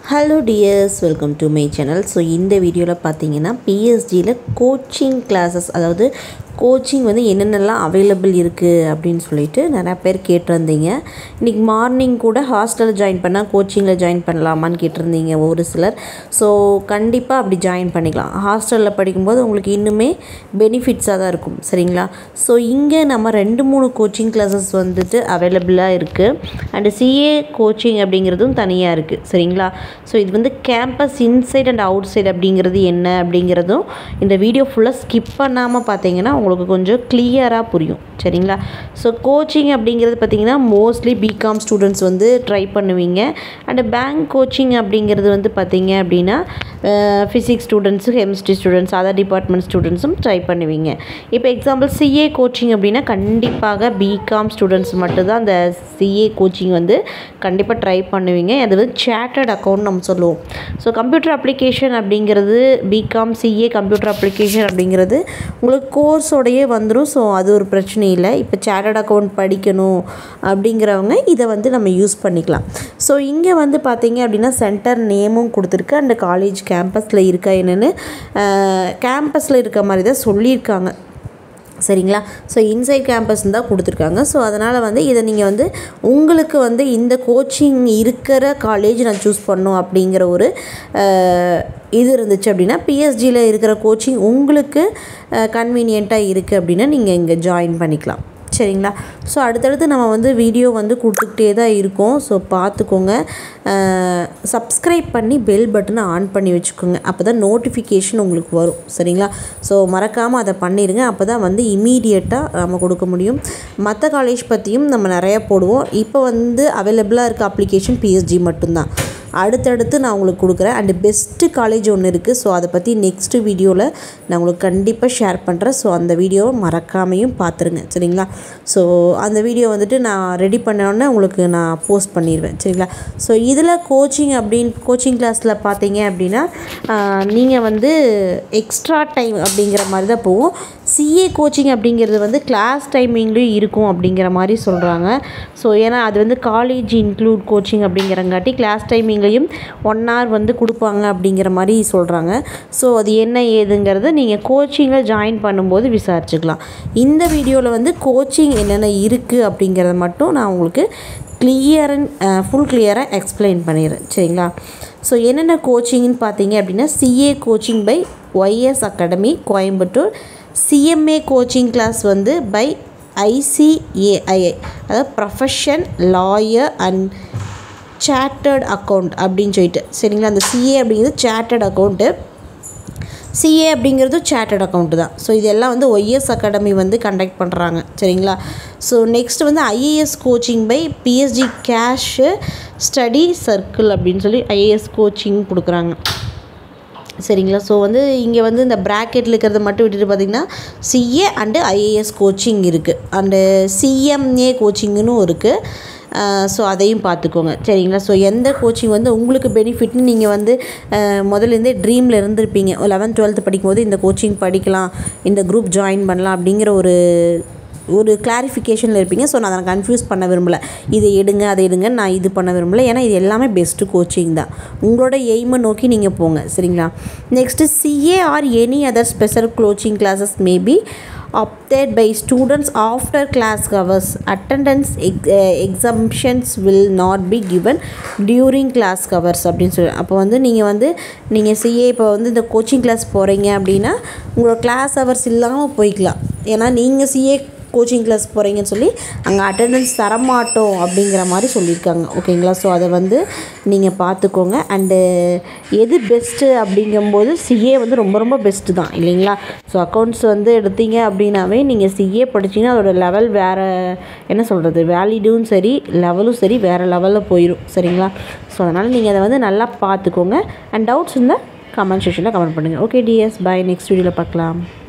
Hello dears, welcome to my channel. So இந்த வீடியோவில் பார்த்தீங்கன்னா PSGல கோச்சிங் கிளாஸஸ், அதாவது கோச்சிங் வந்து என்னென்னலாம் அவைலபிள் இருக்குது அப்படின்னு சொல்லிட்டு நிறையா பேர் கேட்டிருந்தீங்க. இன்றைக்கி மார்னிங் கூட ஹாஸ்டலில் ஜாயின் பண்ணால் கோச்சிங்கில் ஜாயின் பண்ணலாமான்னு கேட்டிருந்தீங்க ஒரு சிலர். ஸோ கண்டிப்பாக அப்படி ஜாயின் பண்ணிக்கலாம். ஹாஸ்டலில் படிக்கும்போது உங்களுக்கு இன்னுமே பெனிஃபிட்ஸாக தான் இருக்கும், சரிங்களா? ஸோ இங்கே நம்ம 2-3 கோச்சிங் கிளாஸஸ் வந்துட்டு அவைலபிளாக இருக்குது. அண்டு CA கோச்சிங் அப்படிங்கிறதும் தனியாக இருக்குது, சரிங்களா? ஸோ இது வந்து campus inside and outside அப்படிங்கிறது என்ன அப்படிங்கிறதும் இந்த வீடியோ ஃபுல்லாக ஸ்கிப் பண்ணாமல் பார்த்தீங்கன்னா உங்களுக்கு கொஞ்சம் கிளியராக புரியும், சரிங்களா? ஸோ கோச்சிங் அப்படிங்கிறது பார்த்திங்கன்னா மோஸ்ட்லி பிகாம் ஸ்டூடெண்ட்ஸ் வந்து ட்ரை பண்ணுவீங்க. அண்டு பேங்க் கோச்சிங் அப்படிங்கிறது வந்து பார்த்திங்க அப்படின்னா physics students, chemistry students, other department ஸ்டூடெண்ட்ஸும் ட்ரை பண்ணுவீங்க. இப்போ எக்ஸாம்பிள் CA கோச்சிங் அப்படின்னா கண்டிப்பாக பிகாம் ஸ்டூடெண்ட்ஸ் மட்டும்தான் அந்த CA கோச்சிங் வந்து கண்டிப்பாக ட்ரை பண்ணுவீங்க. அது வந்து சார்ட்டர்ட் அக்கௌண்ட் நம்ம சொல்லுவோம். ஸோ கம்ப்யூட்டர் அப்ளிகேஷன் அப்படிங்கிறது பிகாம் CA கம்ப்யூட்டர் அப்ளிகேஷன் அப்படிங்கிறது உங்களுக்கு கோர்ஸோடையே வந்துடும். ஸோ அது ஒரு பிரச்சனை இல்லை. இப்போ சார்ட்டர்ட் அக்கௌண்ட் படிக்கணும் அப்படிங்கிறவங்க இதை வந்து நம்ம யூஸ் பண்ணிக்கலாம். ஸோ இங்கே வந்து பார்த்தீங்க அப்படின்னா சென்டர் நேமும் கொடுத்துருக்கு. அந்த காலேஜ் கேம்பஸில் இருக்கா என்னென்னு கேம்பஸில் இருக்க மாதிரி தான் சொல்லியிருக்காங்க, சரிங்களா? ஸோ இன்சைட் கேம்பஸ்ன்னு தான் கொடுத்துருக்காங்க. ஸோ அதனால் வந்து இதை நீங்கள் வந்து உங்களுக்கு வந்து இந்த கோச்சிங் இருக்கிற காலேஜ் நான் சூஸ் பண்ணணும் அப்படிங்கிற ஒரு இது இருந்துச்சு அப்படின்னா PSGயில் இருக்கிற கோச்சிங் உங்களுக்கு கன்வீனியண்ட்டாக இருக்குது அப்படின்னா நீங்கள் இங்கே ஜாயின் பண்ணிக்கலாம், சரிங்களா? ஸோ அடுத்தடுத்து நம்ம வந்து வீடியோ வந்து கொடுத்துக்கிட்டே தான் இருக்கோம். ஸோ பார்த்துக்கோங்க. சப்ஸ்கிரைப் பண்ணி பெல் பட்டனை ஆன் பண்ணி வச்சுக்கோங்க. அப்போ தான் நோட்டிஃபிகேஷன் உங்களுக்கு வரும், சரிங்களா? ஸோ மறக்காமல் அதை பண்ணிடுங்க. அப்போ தான் வந்து இமீடியட்டாக நம்ம கொடுக்க முடியும். மற்ற காலேஜ் பற்றியும் நம்ம நிறையா போடுவோம். இப்போ வந்து அவைலபிளாக இருக்க அப்ளிகேஷன் PSG மட்டும்தான். அடுத்தடுத்து நான் உங்களுக்கு கொடுக்குறேன். அண்டு பெஸ்ட்டு காலேஜ் ஒன்று இருக்குது. ஸோ அதை பற்றி நெக்ஸ்ட்டு வீடியோவில் நான் உங்களுக்கு கண்டிப்பாக ஷேர் பண்ணுறேன். ஸோ அந்த வீடியோவை மறக்காமையும் பார்த்துருங்க, சரிங்களா? ஸோ அந்த வீடியோ வந்துட்டு நான் ரெடி பண்ணோன்னே உங்களுக்கு நான் போஸ்ட் பண்ணிடுவேன், சரிங்களா? ஸோ இதில் கோச்சிங் கிளாஸில் பார்த்தீங்க அப்படின்னா நீங்கள் வந்து எக்ஸ்ட்ரா டைம் அப்படிங்கிற மாதிரி தான் போகும். CA கோச்சிங் அப்படிங்கிறது வந்து கிளாஸ் டைமிங்லேயும் இருக்கும் அப்படிங்கிற மாதிரி சொல்கிறாங்க. ஸோ ஏன்னா அது வந்து காலேஜ் இன்க்ளூட் கோச்சிங் அப்படிங்கிறங்காட்டி கிளாஸ் டைமிங்லேயும் 1 hour வந்து கொடுப்பாங்க அப்படிங்கிற மாதிரி சொல்கிறாங்க. ஸோ அது என்ன ஏதுங்கிறத நீங்கள் கோச்சிங்கில் ஜாயின் பண்ணும்போது விசாரிச்சுக்கலாம். இந்த வீடியோவில் வந்து கோச்சிங் என்னென்ன இருக்குது அப்படிங்கிறத மட்டும் நான் உங்களுக்கு ஃபுல் கிளியராக எக்ஸ்பிளைன் பண்ணிடுறேன், சரிங்களா? ஸோ என்னென்ன கோச்சிங்னு பார்த்தீங்க அப்படின்னா CA coaching by YS academy Coimbatore, CMA coaching class வந்து பை ICAI, அதாவது profession lawyer and chartered account அப்படின்னு சொல்லிட்டு, சரிங்களா? அந்த CA அப்படிங்கிறது சார்ட்டர்ட் அக்கௌண்ட்டு, CA அப்படிங்கிறது சார்ட்டர்ட் அக்கௌண்ட்டு தான். ஸோ இதெல்லாம் வந்து YS அகாடமி வந்து கண்டக்ட் பண்ணுறாங்க, சரிங்களா? ஸோ நெக்ஸ்ட் வந்து IAS coaching by PSG cash study circle அப்படின்னு சொல்லி IAS கோச்சிங் கொடுக்குறாங்க, சரிங்களா? ஸோ வந்து இங்கே வந்து இந்த ப்ராக்கெட்டில் இருக்கிறத மட்டும் விட்டுட்டு பார்த்திங்கன்னா CA அண்டு IAS கோச்சிங் இருக்குது. அண்டு CMA கோச்சிங்னு இருக்குது. ஸோ அதையும் பார்த்துக்கோங்க, சரிங்களா? ஸோ எந்த கோச்சிங் வந்து உங்களுக்கு பெனிஃபிட்னு நீங்கள் வந்து முதலேருந்தே ட்ரீமில் இருந்திருப்பீங்க. 11th 12th படிக்கும்போது இந்த கோச்சிங் படிக்கலாம், இந்த குரூப் ஜாயின் பண்ணலாம் அப்படிங்கிற ஒரு கிளாரிஃபிகேஷனில் இருப்பீங்க. ஸோ நான் அதை கன்ஃபியூஸ் பண்ண விரும்பலை. இதை எடுங்க அதை எடுங்க நான் இது பண்ண விரும்பலை. ஏன்னா இது எல்லாமே பெஸ்ட்டு கோச்சிங் தான். உங்களோட எய்மை நோக்கி நீங்கள் போங்க, சரிங்களா? Next CA or any other special coaching classes maybe opted by students after class hours. Attendance exemptions will not be given during class hours அப்படின்னு சொல்லி. அப்போ வந்து நீங்கள் CA இப்போ வந்து இந்த கோச்சிங் கிளாஸ் போகிறீங்க அப்படின்னா உங்களோட கிளாஸ் ஹவர்ஸ் இல்லாமல் போய்க்கலாம். ஏன்னா நீங்கள் CA கோச்சிங் கிளாஸ் போகிறீங்கன்னு சொல்லி அங்கே அட்டெண்டன்ஸ் தரமாட்டோம் அப்படிங்கிற மாதிரி சொல்லியிருக்காங்க, ஓகேங்களா? ஸோ அதை வந்து நீங்கள் பார்த்துக்கோங்க. அண்டு எது பெஸ்ட்டு அப்படிங்கும்போது CA வந்து ரொம்ப ரொம்ப பெஸ்ட்டு தான், இல்லைங்களா? ஸோ அக்கௌண்ட்ஸ் வந்து எடுத்தீங்க அப்படின்னாவே நீங்கள் CA படிச்சிங்கன்னா அதோட லெவல் வேறு, என்ன சொல்கிறது, வேலிடும் சரி லெவலும் சரி வேறு லெவலில் போயிடும், சரிங்களா? ஸோ அதனால் நீங்கள் அதை வந்து நல்லா பார்த்துக்கோங்க. அண்ட் டவுட்ஸ் இருந்தால் கமெண்ட் செக்ஷனில் கமெண்ட் பண்ணுங்கள். ஓகே டிஎஸ், பாய். நெக்ஸ்ட் வீடியோவில் பார்க்கலாம்.